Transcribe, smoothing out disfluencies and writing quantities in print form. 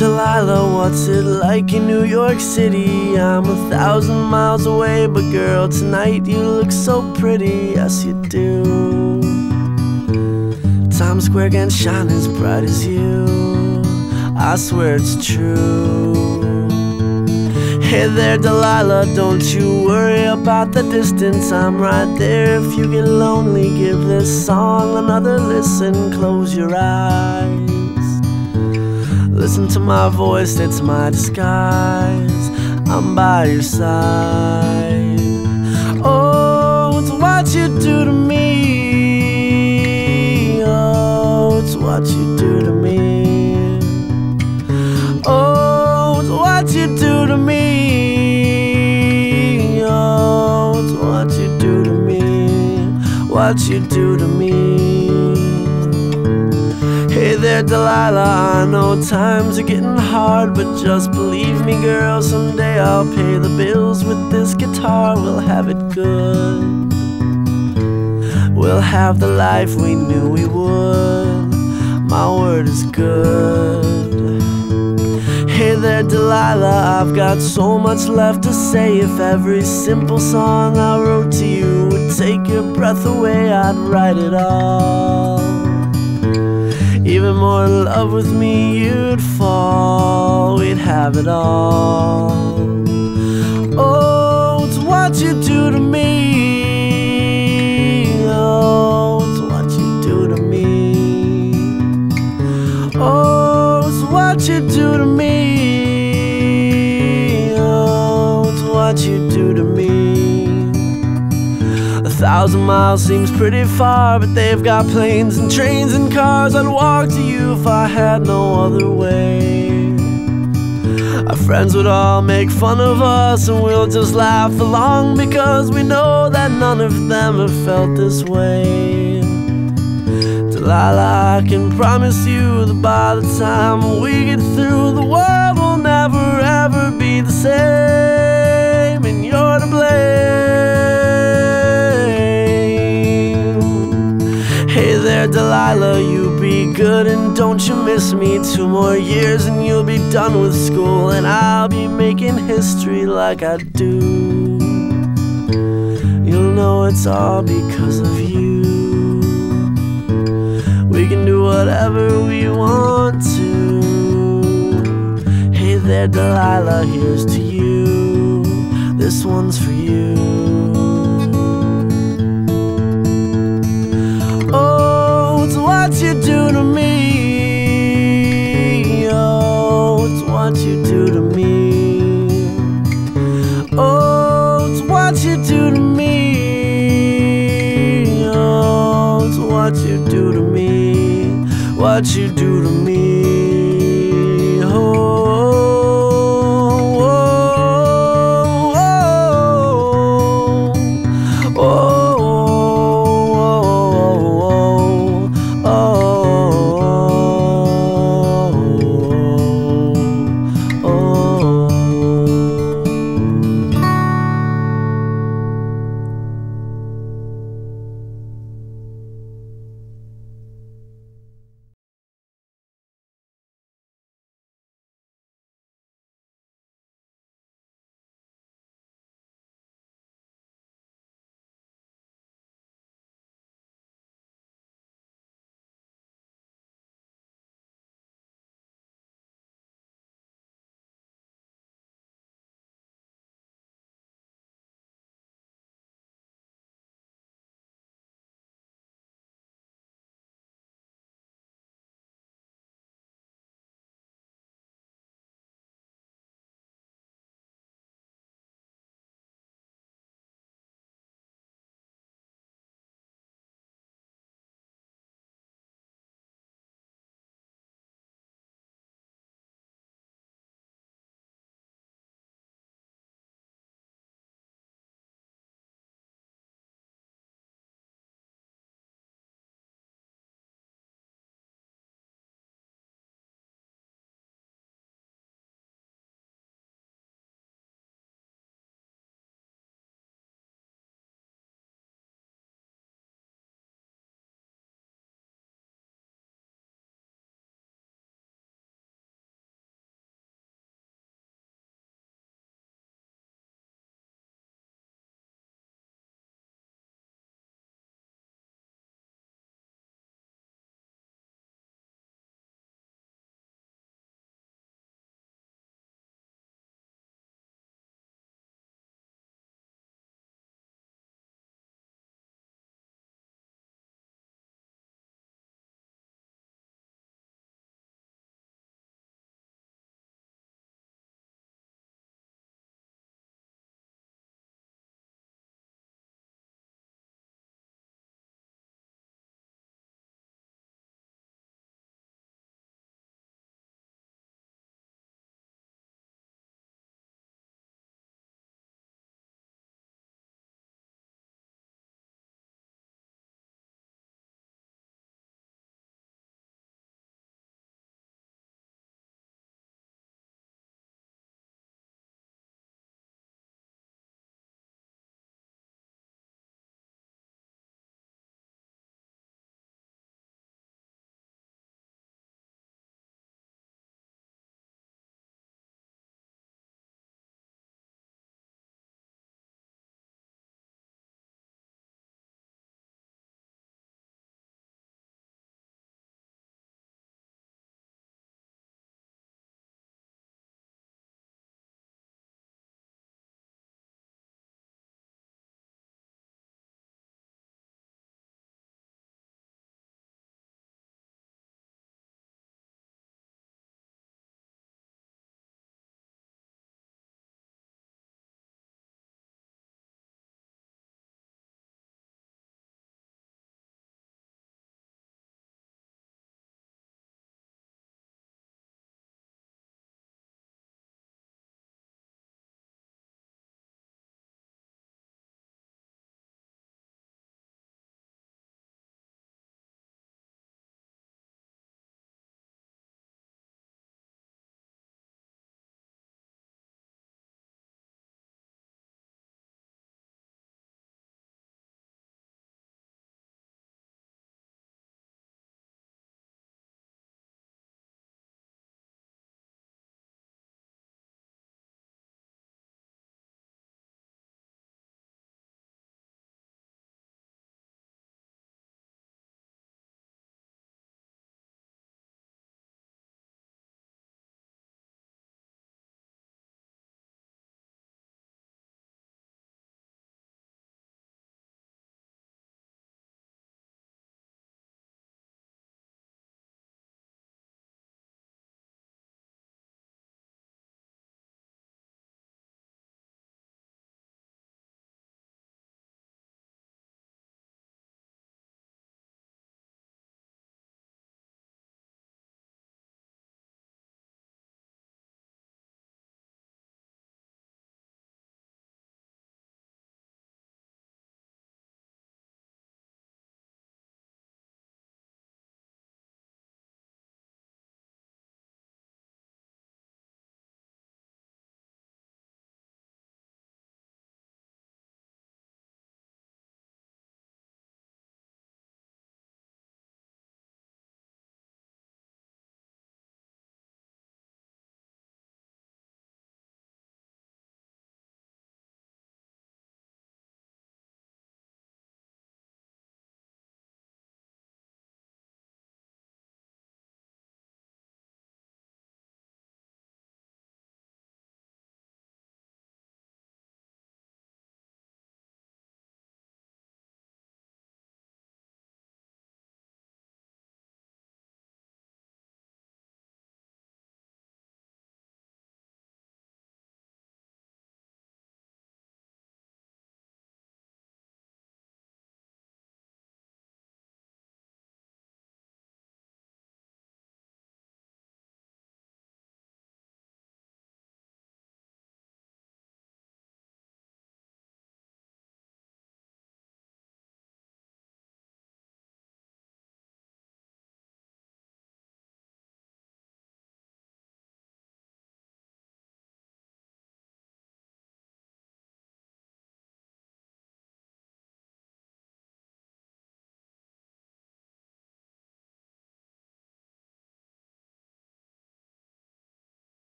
Delilah, what's it like in New York City? I'm 1,000 miles away, but girl, tonight you look so pretty, yes you do. Times Square can't shine as bright as you, I swear it's true. Hey there, Delilah, don't you worry about the distance, I'm right there. If you get lonely, give this song another listen. Close your eyes, listen to my voice, it's my disguise. I'm by your side. Oh, it's what you do to me. Oh, it's what you do to me. Oh, it's what you do to me. Oh, it's what you do to me. What you do to me. Hey there, Delilah, I know times are getting hard, but just believe me, girl, someday I'll pay the bills with this guitar. We'll have it good, we'll have the life we knew we would. My word is good. Hey there, Delilah, I've got so much left to say. If every simple song I wrote to you would take your breath away, I'd write it all. Even more in love with me you'd fall, we'd have it all. Oh, it's what you do to me. Oh, it's what you do to me. Oh, it's what you do to me. Oh, it's what you do to me. 1,000 miles seems pretty far, but they've got planes and trains and cars. I'd walk to you if I had no other way. Our friends would all make fun of us, and we'll just laugh along, because we know that none of them have felt this way. Delilah, I can promise you that by the time we get through, the world will never ever be the same, and you're to blame. Hey there, Delilah, you be good and don't you miss me. 2 more years and you'll be done with school, and I'll be making history like I do. You'll know it's all because of you. We can do whatever we want to. Hey there, Delilah, here's to you. This one's for you. What you do to me. Oh, it's what you do to me. Oh, it's what you do to me. Oh, it's what you do to me. What you do to me.